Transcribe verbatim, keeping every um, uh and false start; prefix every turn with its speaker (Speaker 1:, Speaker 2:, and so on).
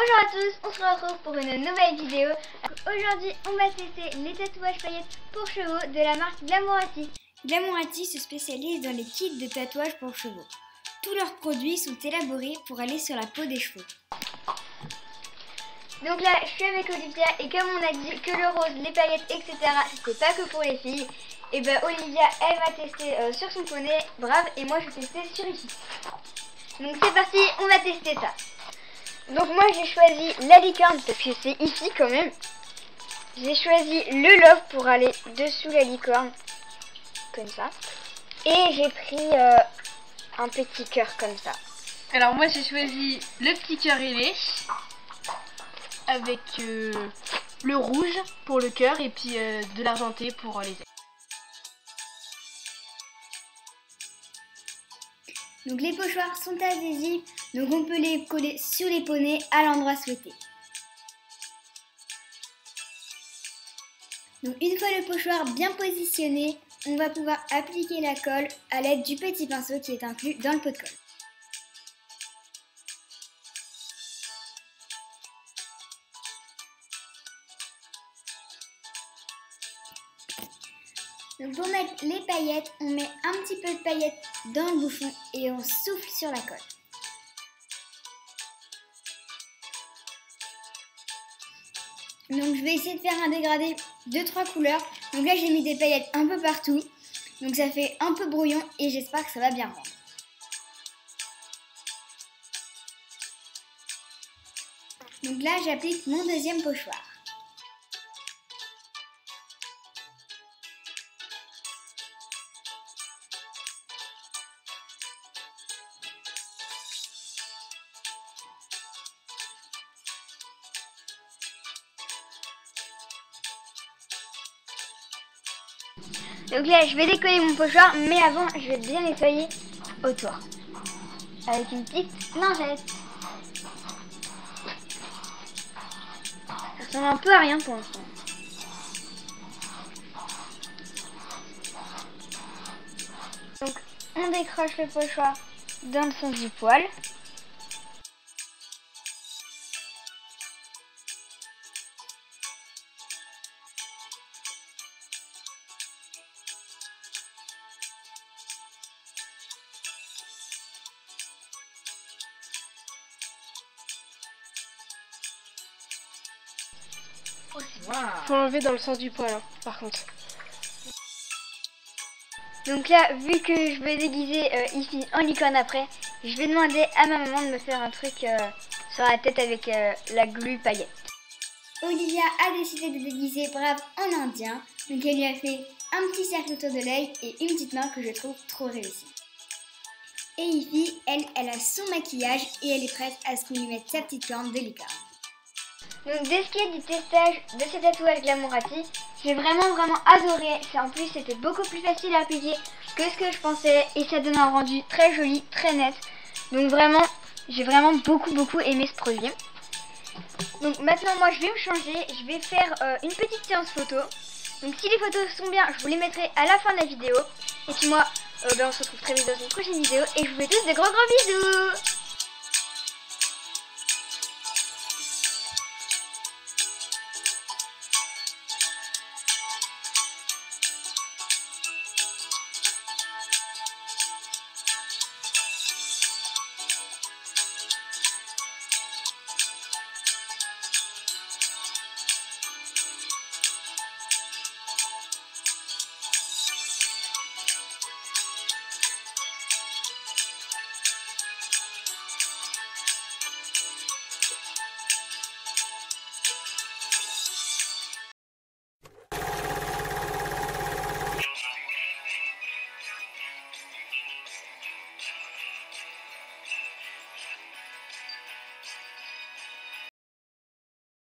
Speaker 1: Bonjour à tous, on se retrouve pour une nouvelle vidéo. Aujourd'hui on va tester les tatouages paillettes pour chevaux de la marque Glamourati.
Speaker 2: Glamourati se spécialise dans les kits de tatouages pour chevaux. Tous leurs produits sont élaborés pour aller sur la peau des chevaux.
Speaker 1: Donc là je suis avec Olivia et comme on a dit que le rose, les paillettes, et cetera c'était pas que pour les filles, et ben Olivia elle va tester euh, sur son poney, brave, et moi je vais tester sur ici. Donc c'est parti, on va tester ça. Donc moi j'ai choisi la licorne parce que c'est ici quand même. J'ai choisi le love pour aller dessous la licorne, comme ça. Et j'ai pris euh, un petit cœur comme ça.
Speaker 3: Alors moi j'ai choisi le petit cœur ailé avec euh, le rouge pour le cœur et puis euh, de l'argenté pour euh, les ailes.
Speaker 2: Donc les pochoirs sont adhésifs, donc on peut les coller sur les poneys à l'endroit souhaité. Donc une fois le pochoir bien positionné, on va pouvoir appliquer la colle à l'aide du petit pinceau qui est inclus dans le pot de colle. Donc pour mettre les paillettes, on met un petit peu de paillettes dans le bouchon et on souffle sur la colle. Donc je vais essayer de faire un dégradé de trois couleurs. Donc là j'ai mis des paillettes un peu partout. Donc ça fait un peu brouillon et j'espère que ça va bien rendre. Donc là j'applique mon deuxième pochoir.
Speaker 1: Donc là je vais décoller mon pochoir, mais avant je vais bien nettoyer autour avec une petite lingette. Ça ressemble un peu à rien pour l'instant. Donc on décroche le pochoir dans le sens du poil.
Speaker 3: Wow. Faut enlever dans le sens du poil hein, par contre.
Speaker 1: Donc là, vu que je vais déguiser euh, ici en licorne après, je vais demander à ma maman de me faire un truc euh, sur la tête avec euh, la glu paillette.
Speaker 2: Olivia a décidé de déguiser Brave en indien, donc elle lui a fait un petit cercle autour de l'œil et une petite main que je trouve trop réussie. Et Ivy, elle, elle a son maquillage et elle est prête à ce qu'on lui mette sa petite corne de licorne.
Speaker 1: Donc dès ce qui est du testage de ces tatouages Glamourati, j'ai vraiment vraiment adoré. En plus c'était beaucoup plus facile à appliquer que ce que je pensais et ça donne un rendu très joli, très net. Donc vraiment, j'ai vraiment beaucoup beaucoup aimé ce produit. Donc maintenant moi je vais me changer, je vais faire euh, une petite séance photo. Donc si les photos sont bien, je vous les mettrai à la fin de la vidéo. Et puis moi, euh, ben, on se retrouve très vite dans une prochaine vidéo et je vous fais tous des gros gros bisous.